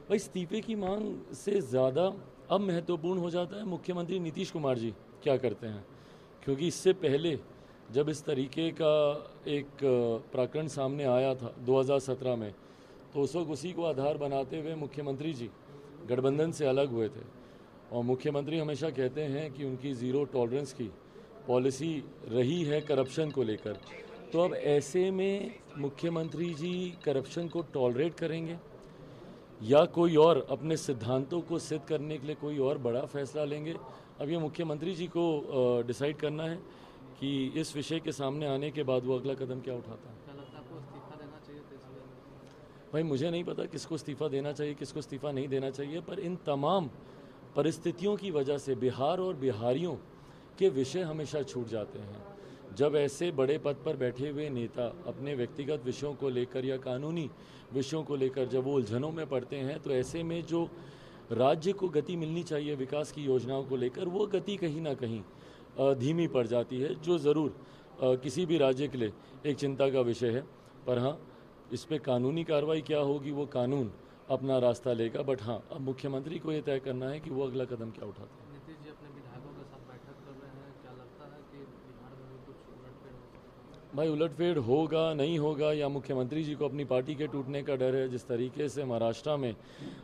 भाई इस्तीफे की मांग से ज़्यादा अब महत्वपूर्ण हो जाता है मुख्यमंत्री नीतीश कुमार जी क्या करते हैं, क्योंकि इससे पहले जब इस तरीके का एक प्रकरण सामने आया था 2017 में, तो उस वक्त उसी को आधार बनाते हुए मुख्यमंत्री जी गठबंधन से अलग हुए थे। और मुख्यमंत्री हमेशा कहते हैं कि उनकी ज़ीरो टॉलरेंस की पॉलिसी रही है करप्शन को लेकर। तो अब ऐसे में मुख्यमंत्री जी करप्शन को टॉलरेट करेंगे या कोई और अपने सिद्धांतों को सिद्ध करने के लिए कोई और बड़ा फैसला लेंगे? अब ये मुख्यमंत्री जी को डिसाइड करना है कि इस विषय के सामने आने के बाद वो अगला कदम क्या उठाता है। क्या लगता है आपको इस्तीफा देना चाहिए था? भाई मुझे नहीं पता किसको इस्तीफा देना चाहिए, किसको इस्तीफा नहीं देना चाहिए, पर इन तमाम परिस्थितियों की वजह से बिहार और बिहारियों के विषय हमेशा छूट जाते हैं। जब ऐसे बड़े पद पर बैठे हुए नेता अपने व्यक्तिगत विषयों को लेकर या कानूनी विषयों को लेकर जब वो उलझनों में पड़ते हैं, तो ऐसे में जो राज्य को गति मिलनी चाहिए विकास की योजनाओं को लेकर, वो गति कहीं ना कहीं धीमी पड़ जाती है, जो ज़रूर किसी भी राज्य के लिए एक चिंता का विषय है। पर हाँ, इस पर कानूनी कार्रवाई क्या होगी वो कानून अपना रास्ता लेगा। बट हाँ, अब मुख्यमंत्री को ये तय करना है कि वो अगला कदम क्या उठाता है। नीतीश जी अपने विधायकों के साथ बैठक कर रहे हैं, क्या लगता है कि बिहार में भी कुछ उलटफेर हो सकता है? भाई उलटफेर होगा नहीं होगा, या मुख्यमंत्री जी को अपनी पार्टी के टूटने का डर है? जिस तरीके से महाराष्ट्र में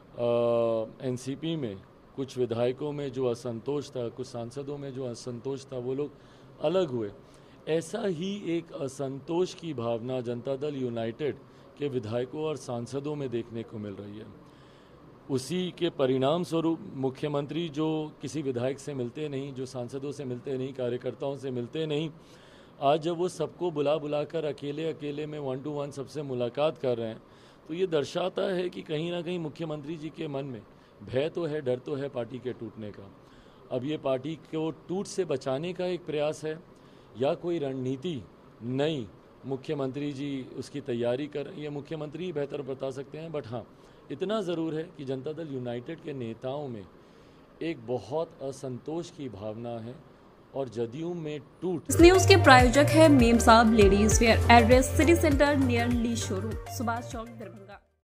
एनसीपी में कुछ विधायकों में जो असंतोष था, कुछ सांसदों में जो असंतोष था, वो लोग अलग हुए, ऐसा ही एक असंतोष की भावना जनता दल यूनाइटेड के विधायकों और सांसदों में देखने को मिल रही है। उसी के परिणाम स्वरूप मुख्यमंत्री जो किसी विधायक से मिलते नहीं, जो सांसदों से मिलते नहीं, कार्यकर्ताओं से मिलते नहीं, आज जब वो सबको बुला बुलाकर अकेले अकेले में 1 to 1 सबसे मुलाकात कर रहे हैं, तो ये दर्शाता है कि कहीं ना कहीं मुख्यमंत्री जी के मन में भय तो है, डर तो है पार्टी के टूटने का। अब ये पार्टी को टूट से बचाने का एक प्रयास है या कोई रणनीति नई मुख्यमंत्री जी उसकी तैयारी कर, ये मुख्यमंत्री ही बेहतर बता सकते हैं। बट हाँ, इतना ज़रूर है कि जनता दल यूनाइटेड के नेताओं में एक बहुत असंतोष की भावना है और जदयू में टूट। इस न्यूज के प्रायोजक है Mem Sahab ladies wear, address city centre near Lee showroom, Subhash Chowk, Darbhanga.